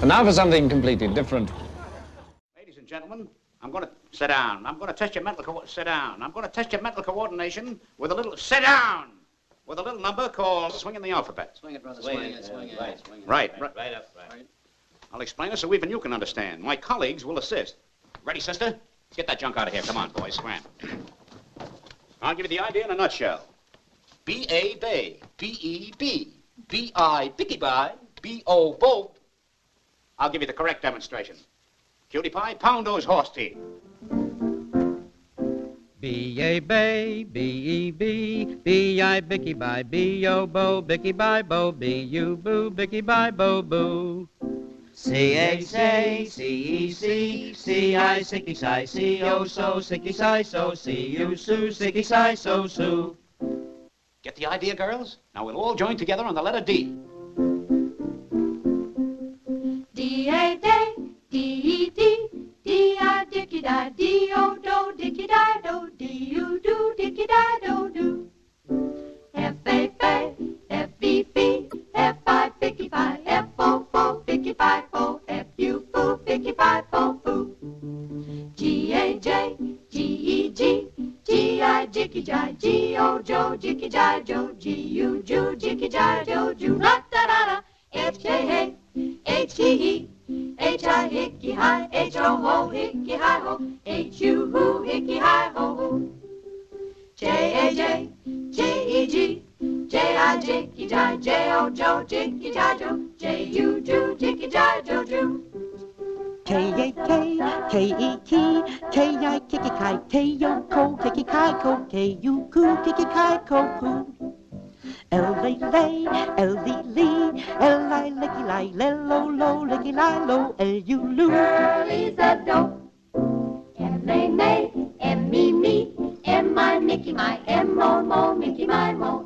And now for something completely different. Ladies and gentlemen, I'm going to sit down. I'm going to test your sit down. I'm going to test your mental coordination with a little sit down. With a little number called swinging the alphabet. Swing it, brother, swing it. Right up, right. I'll explain it so even you can understand. My colleagues will assist. Ready, sister? Let's get that junk out of here. Come on, boys, scram. I'll give you the idea in a nutshell. B-A-Bay, B-E-B, B-I, Bicky-Bye, B-O, Bob. I'll give you the correct demonstration. Cutie pie, pound those horse teeth. B-A-Bay, B-E-B, B-I, Bicky-Bye, B-O-Bo, Bicky-Bye, Bo, B-U-Boo, Bicky-Bye, Bo-Boo. C-A-C, C-E-C, C-I, Sicky-Si, C-O-So, Sicky-Si, So, C-U-Soo, Sicky-Si, So, Soo. Get the idea, girls? Now we'll all join together on the letter D. D-A-Day, D-E-D, D-I, Dicky-Di, D-O-Do, Dicky-Di-Do, D-U-Do, Dicky-Di-Do-Do. F-A-F-A, F-B-B, F-I, Bicky-Bye, F-O-Fo, Bicky-Bye, Fo, F-U-Foo, Bicky-Bye, Fo-Foo. G-A-J, G-E-G, G-I, Jicky-Jai, G-O-Jo, Jicky-Jai-Jo, G-U-Ju, Jicky-Jai-Jo-Ju, la-da-da-da, F-J-A, H-E-E, H-I, Hicky-Hi, H-O-Ho, Hicky-Hi-Ho, H-U-Hoo, Hicky-Hi-Ho-Hoo. J-A-J, J-E-G, J-I, Jicky-Jai, J-O-Jo, Jicky-Jai-Jo, J-U-Ju, Jicky-Jai-Jo-Ju. K-A-K, K-E-T, K-I, Kicky-Kai, K-O-Ko, Kicky-Kai-Ko, K-U-Koo, Kicky-Kai-Ko-Koo. L-A-Lay, L-E-Lee, L-I, Licky-Lie, L-O-Lo, Licky-Lie-Lo, L-U-Loo. Curly's a dope. M-A-May, M-E-Me, M-I, Mickey, my M-O-Mo, Mickey, my Mo.